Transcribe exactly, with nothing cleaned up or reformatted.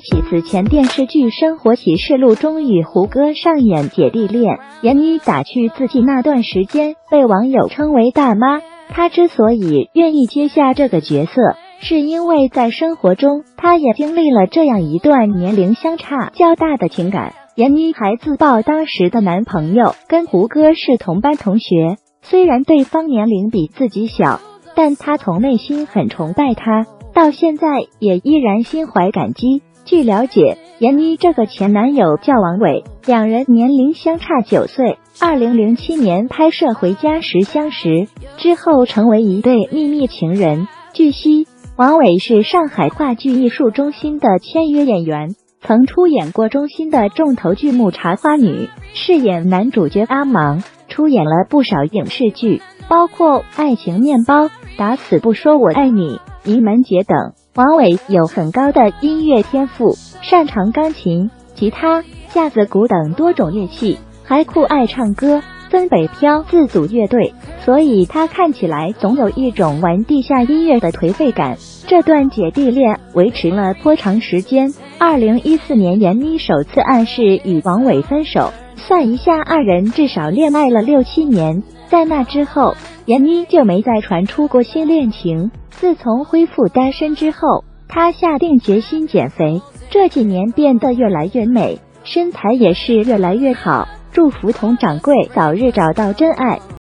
起此前电视剧《生活启示录》中与胡歌上演姐弟恋，闫妮打趣自己那段时间被网友称为大妈。她之所以愿意接下这个角色，是因为在生活中她也经历了这样一段年龄相差较大的情感。闫妮还自曝当时的男朋友跟胡歌是同班同学，虽然对方年龄比自己小，但她从内心很崇拜他，到现在也依然心怀感激。据了解，闫妮这个前男友叫王伟，两人年龄相差九岁，二零零七年拍摄《回家》时相识，之后成为一对秘密情人。据悉，王伟是上海话剧艺术中心的签约演员，曾出演过中心的重头剧目《茶花女》，饰演男主角阿芒，出演了不少影视剧，包括《爱情面包》、《打死不说我爱你》、《移门节》等。王伟有很高的音乐天赋，擅长钢琴、吉他、架子鼓等多种乐器，还酷爱唱歌，分北漂自组乐队，所以他看起来总有一种玩地下音乐的颓废感。这段姐弟恋维持了颇长时间，二零一四年闫妮首次暗示与王伟分手，算一下二人至少恋爱了六七年。在那之后，闫妮就没再传出过新恋情。自从恢复单身之后，她下定决心减肥，这几年变得越来越美，身材也是越来越好。祝福佟掌柜早日找到真爱。